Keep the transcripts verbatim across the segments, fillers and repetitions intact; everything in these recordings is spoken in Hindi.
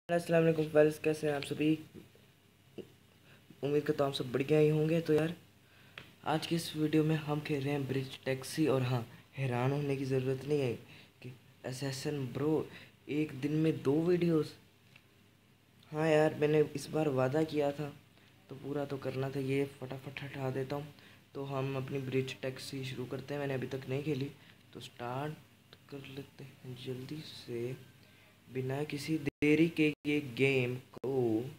अस्सलाम वालेकुम फ्रेंड्स, कैसे हैं आप सभी। उम्मीद करता हूँ आप सब बढ़िया ही होंगे। तो यार आज की इस वीडियो में हम खेल रहे हैं ब्रिज टैक्सी। और हाँ, हैरान होने की ज़रूरत नहीं है कि असैसन ब्रो एक दिन में दो वीडियोस। हाँ यार, मैंने इस बार वादा किया था तो पूरा तो करना था। ये फटाफट हटा देता हूँ। तो हम अपनी ब्रिज टैक्सी शुरू करते हैं। मैंने अभी तक नहीं खेली तो स्टार्ट कर लेते हैं जल्दी से बिना किसी देरी के ये गेम को।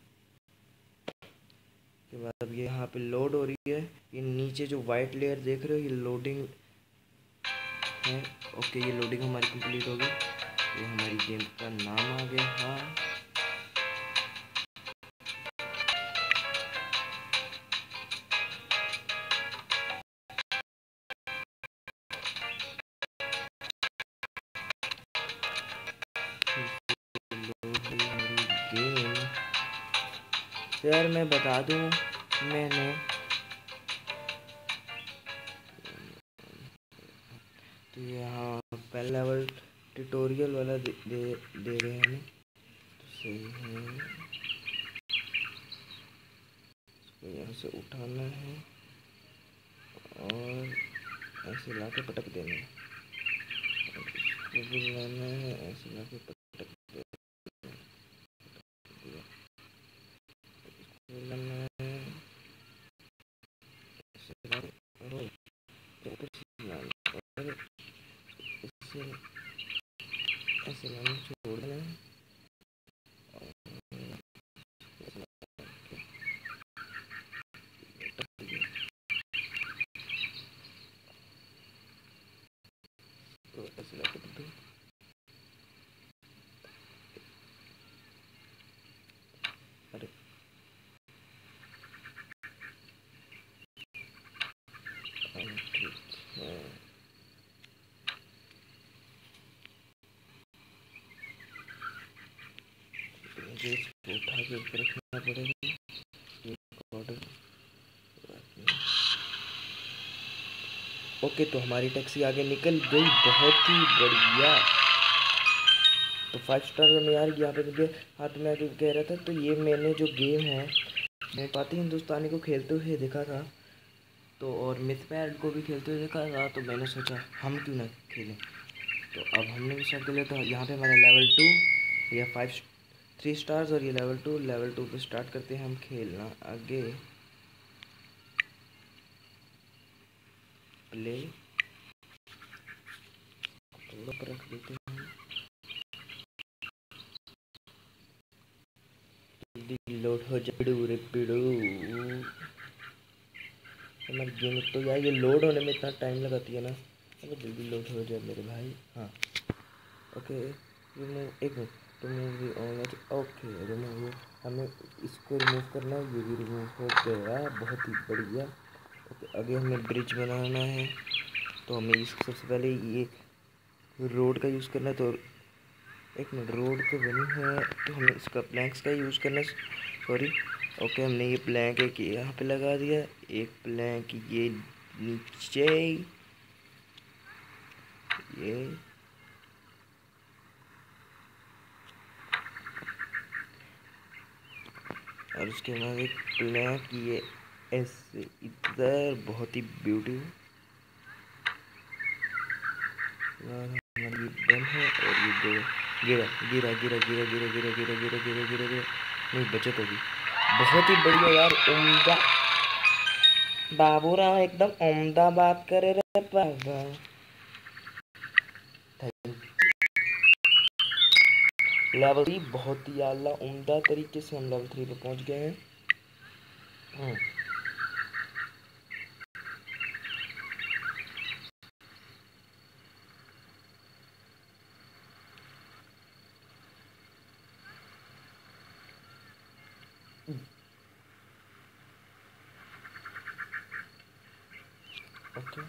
के बाद अब ये यहाँ पे लोड हो रही है। ये नीचे जो वाइट लेयर देख रहे हो ये लोडिंग है। ओके, ये लोडिंग हमारी कंप्लीट हो गई। ये हमारी गेम का नाम आ गया। हाँ, गेम तो यार मैं बता दूँ, मैंने तो यहाँ पहला लेवल ट्यूटोरियल वाला दे दे, दे रहे हैं हमें तो सही है। इसको यहाँ से उठाना है और ऐसे ला के पटक देना है। इसको भी लाना है, ऐसे ला के पटक दिया। लाना है, ऐसे ला के और ऊपर से लाना और इससे ऐसे लाना छोड़ देना है। तो ऐसे ला के पटक दो। अरे ठीक है, मुझे इसको उठा के ऊपर रखना पड़ेगा। ऑर्डर ओके, तो हमारी टैक्सी आगे निकल गई। बहुत ही बढ़िया। तो फाइव स्टार में यार यहाँ पे मुझे हाथ में आके कह रहा था। तो ये मैंने जो गेम है मैं पाती हिंदुस्तानी को खेलते हुए देखा था तो, और मिथ पैड को भी खेलते हुए देखा था। तो मैंने सोचा हम क्यों ना खेलें। तो अब हमने भी स्टार्ट कर लिया। तो यहाँ पे हमारा लेवल टू या फाइव थ्री स्टार्स और ये लेवल टू लेवल टू पे स्टार्ट करते हैं हम खेलना आगे। प्ले थोड़ा पर रख देते हैं। जल्दी लोड हो जाए पिड़ू रे पिड़ू। हमारी गेम तो यार ये लोड होने में इतना टाइम लगाती है ना। अगर जल्दी लोड हो जाए मेरे भाई। हाँ ओके, रिमूव एक minute remove on. Okay, remove हमें इसको रिमूव करना है। ये भी रिमूव हो गया, बहुत ही बढ़िया। ओके, आगे हमें ब्रिज बनाना है तो हमें इस सबसे पहले ये रोड का यूज़ करना है। तो एक मिनट, रोड तो बनी है तो हमें इसका प्लैंक्स का यूज़ करना है। सॉरी। ओके, हमने ये प्लैंक एक यहाँ पे लगा दिया, एक प्लैंक ये नीचे ये और उसके बाद एक प्लैंक ये ऐसे इधर। बहुत ही ब्यूटीफुल। हमारी बन है और ये दो गिरा गिरा गिरा गिरा गिरा गिरा गिरा गिरा गिरा गिरा गिरा नहीं, बचत होगी। बहुत ही बढ़िया यार, उम्दा बाबूराव एकदम उम्दा बात करे रहे बाबा। लेवल थ्री बहुत ही आला उम्दा तरीके से हम लेवल थ्री पे पहुंच गए हैं। ओके,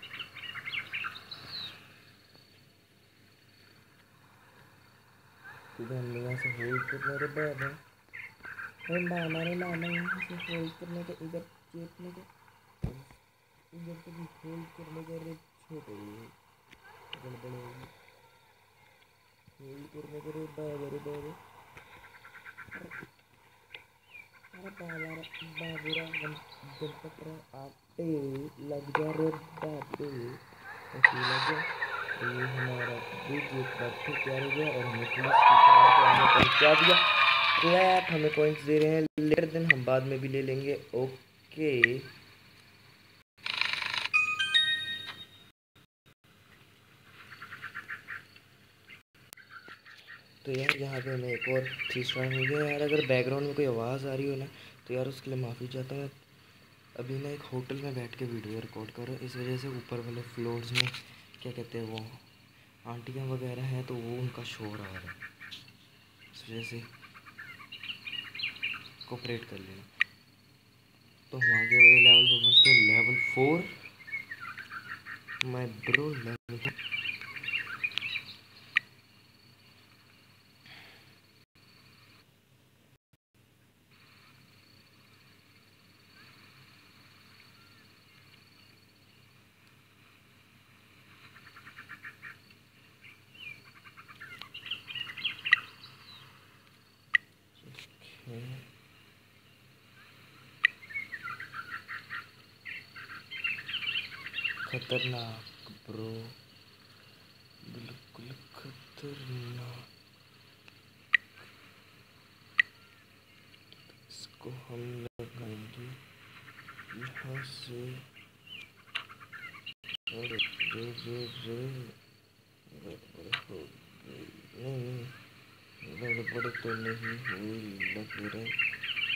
इधर हमने यहाँ से होल्ड करना रे बाबा। अरे मामा रे मामा, यहाँ से होल्ड करने के इधर चेपने के इधर तो भी होल्ड करने के रे छोटे गड़बड़ होगी। होल्ड करने के रे बाबा रे बाबा। बाबा बाबूरा गणपतरा आटे लग जा रे बाबे। ओके लग गया। तो ये हमारा ब्रिज एक बार फिर तैयार हो गया और हमें पुलिस की कार को आगे पहुँचा दिया। क्लैप हमें पॉइंट्स दे रहे हैं, लेटर देन हम बाद में भी ले लेंगे। ओके तो यार यहाँ पे हमें एक और थ्री स्टार हो गया। यार अगर बैकग्राउंड में कोई आवाज़ आ रही हो ना तो यार उसके लिए माफ़ी चाहता हूँ। अभी ना एक होटल में बैठ के वीडियो रिकॉर्ड कर रहा हूँ, इस वजह से ऊपर वाले फ्लोर्स में क्या कहते हैं वो आंटियाँ वगैरह हैं तो वो उनका शोर आ रहा है, इस वजह से कोऑपरेट कर लेना। तो हम आगे वाले लेवल पे पहुँचते हैं, level four my bro level. खतरनाक ब्रो, बिल्कुल खतरनाक। इसको हम लगाएंगे यहाँ से। अरे रे रे रे गड़बड़ हो गई। नहीं गड़बड़ तो नहीं हुई लग रहा।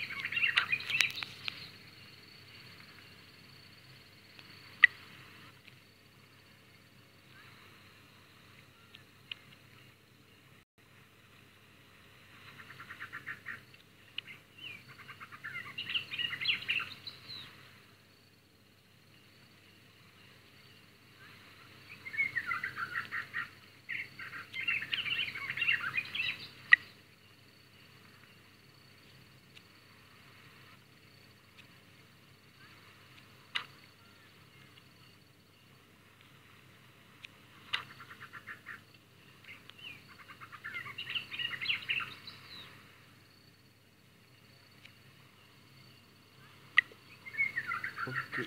ओके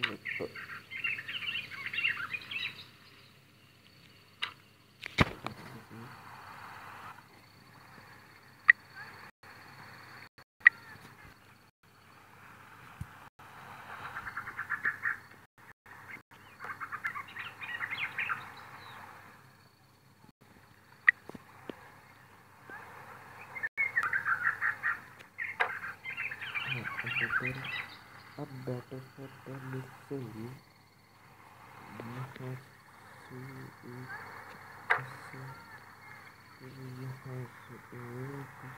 अब बेटर है पहले से ही यहाँ से एक ऐसे, फिर यहाँ से एक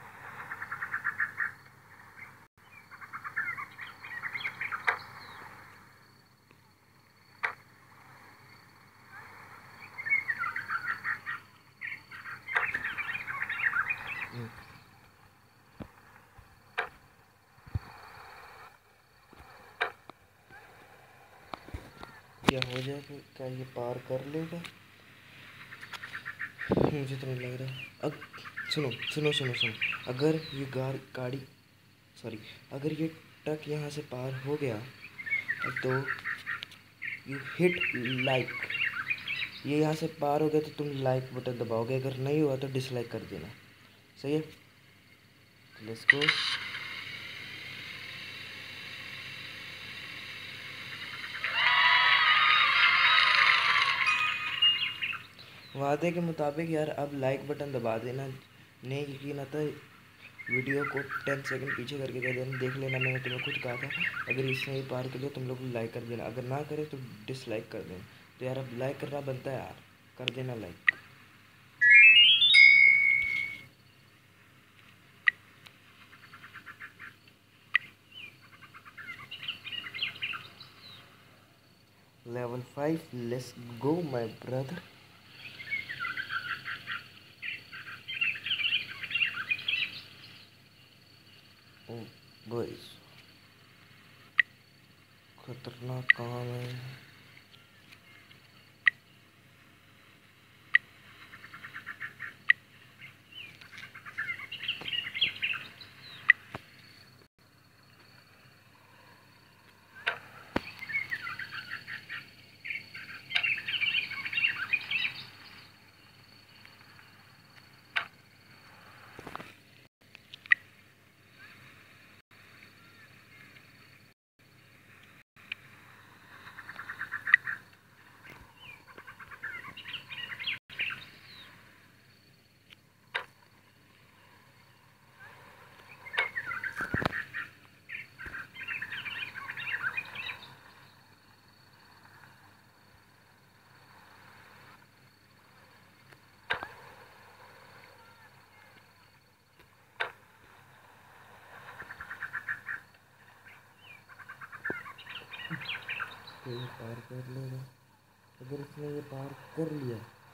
क्या हो जाएगा। क्या ये पार कर लेगा? मुझे तो नहीं लग रहा। अब सुनो सुनो सुनो सुनो, अगर ये गार गाड़ी सॉरी अगर ये ट्रक यहाँ से पार हो गया तो यू हिट लाइक। ये यहाँ से पार हो गया तो तुम लाइक बटन दबाओगे, अगर नहीं हुआ तो डिसलाइक कर देना। सही है, लेट्स गो। वादे के मुताबिक यार अब लाइक बटन दबा देना। नहीं यकीन आता वीडियो को टेन सेकंड पीछे करके कर देना, देख लेना। मैंने तुम्हें खुद कहा था अगर इसने ही पार कर लिया तुम लोग लाइक कर देना, अगर ना करे तो डिसलाइक कर देना। तो यार अब लाइक करना बनता है यार, कर देना like. Level five, let's go my brother. Oh guys खतरनाक काम है। ओके ये पार कर लेगा। अगर इसने ये पार कर लिया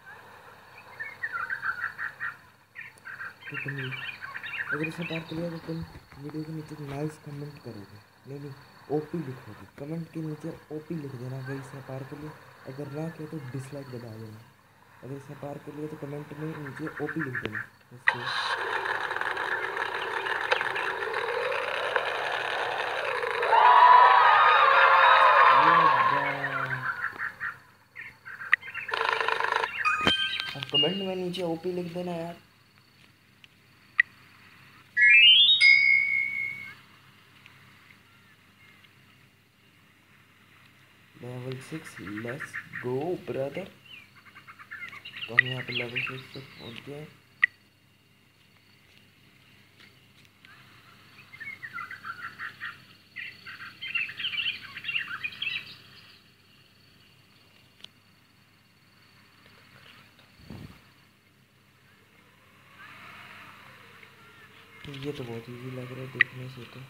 तो तुम, अगर इसने पार कर लिया तो तुम वीडियो के नीचे नाइस कमेंट करोगे, नहीं नहीं ओपी लिखोगे। कमेंट के नीचे ओपी लिख देना अगर इसने पार कर लिया। अगर ना किया तो डिसलाइक दबा देना। अगर इसने पार कर लिया तो कमेंट में नीचे ओपी लिख देना। इसको अब कमेंट में नीचे ओपी लिख देना यार। Level six, let's go brother. तो हम यहाँ पे लेवल सिक्स तक पहुँच गए। ये तो बहुत इजी लग रहा है देखने से तो।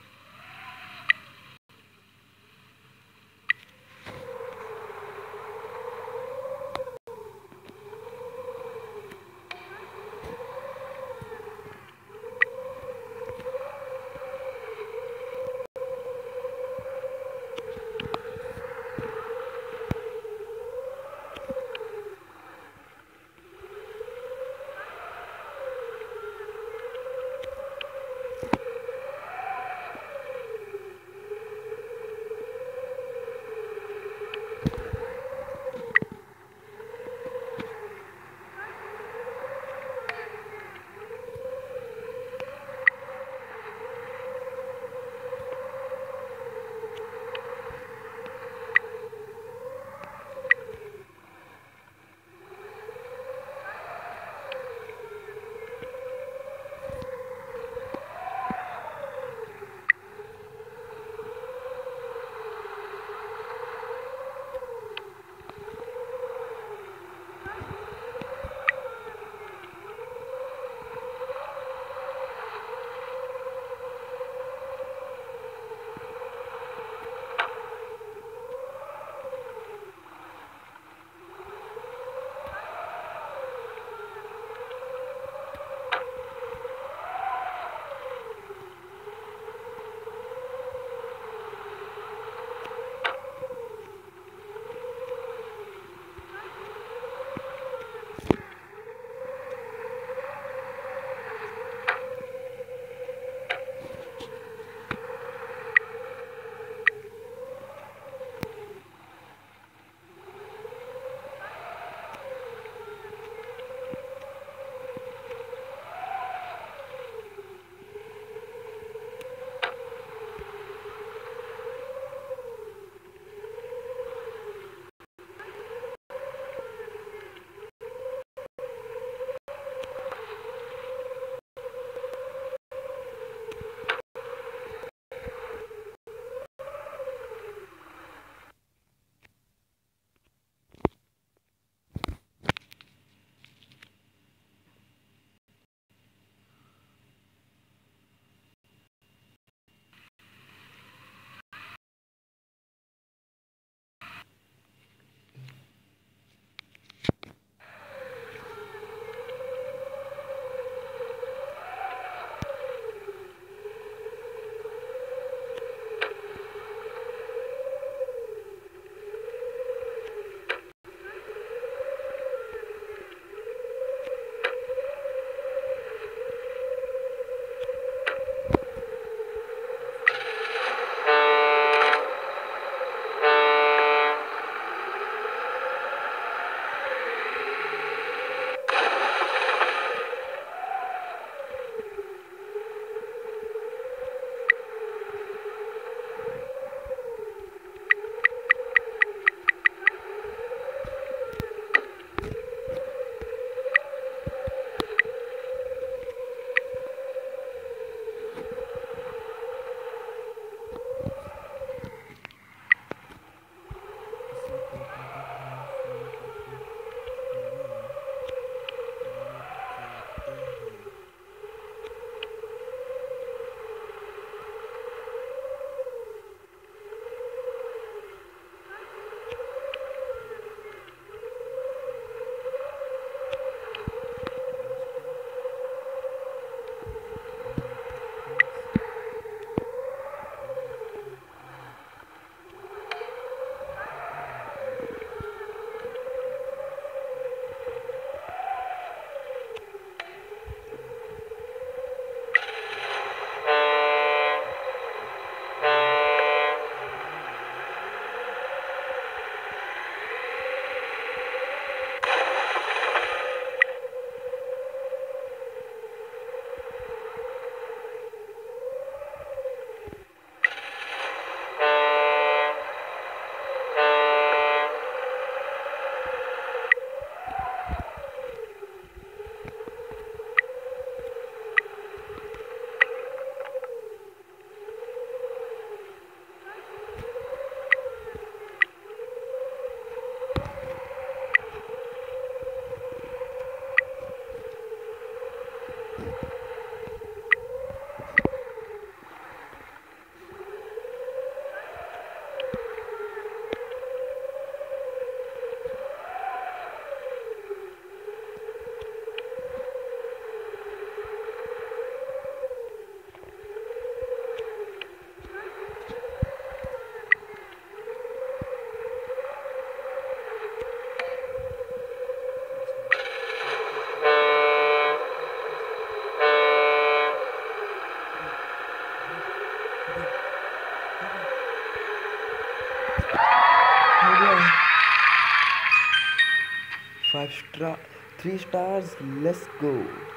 स्ट्रा three stars, let's go.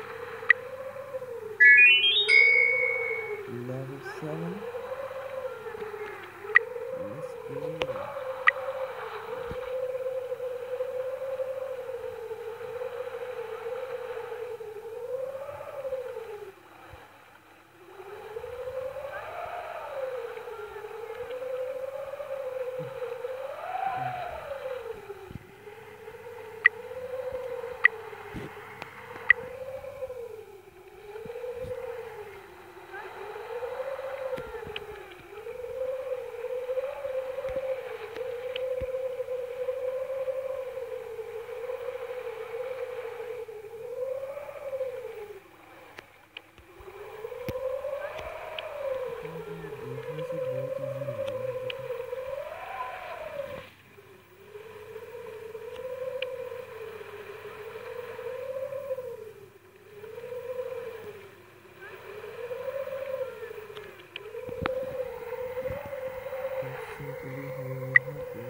Level seven, let's go. देखने से बहुत इजी लग रहा है मुझे तो। सिंपली हम यहाँ पे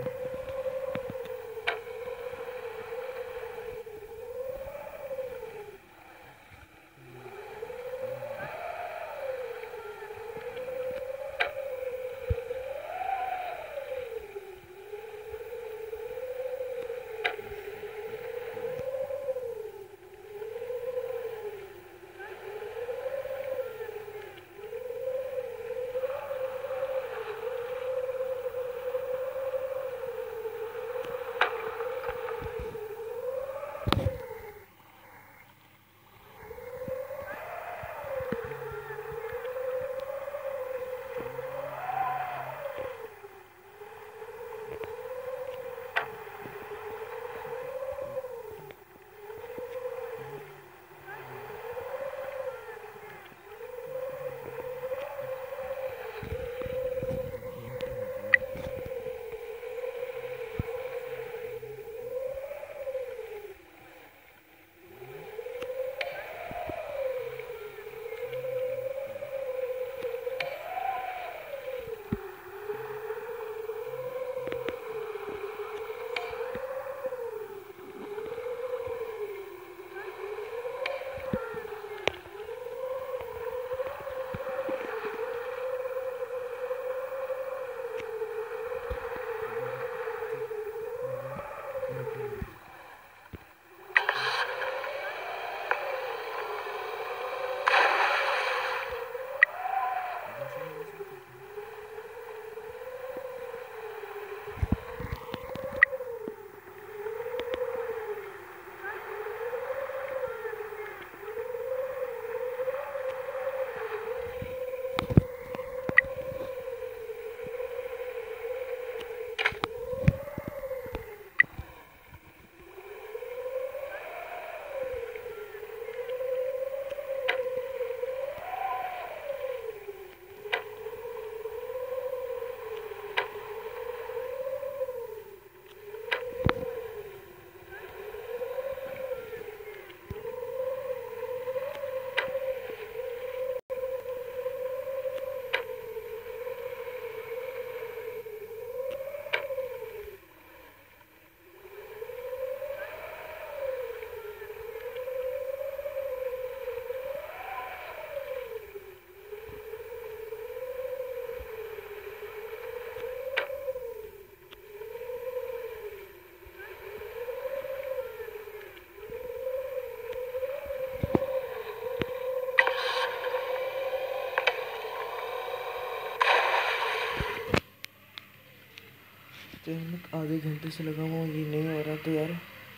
चैनल आधे घंटे से लगा हुआ, ये नहीं हो रहा तो यार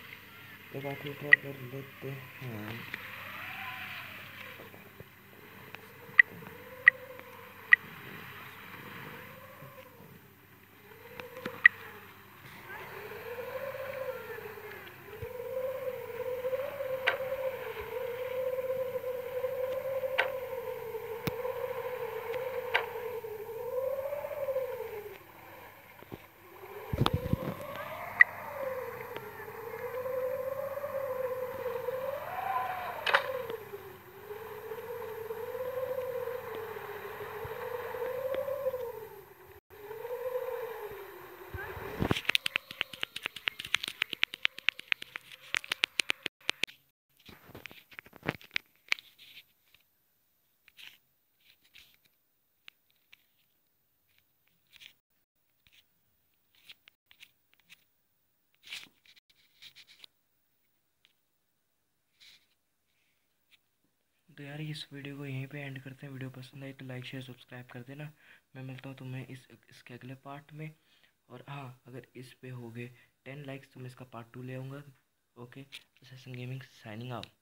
एक बार फिर ट्राई कर लेते हैं। तो यार इस वीडियो को यहीं पे एंड करते हैं। वीडियो पसंद आई तो लाइक शेयर सब्सक्राइब कर देना। मैं मिलता हूँ तुम्हें इस इसके अगले पार्ट में। और हाँ, अगर इस पे हो गए टेन लाइक्स तो मैं इसका पार्ट टू ले आऊँगा। Okay, session gaming signing out.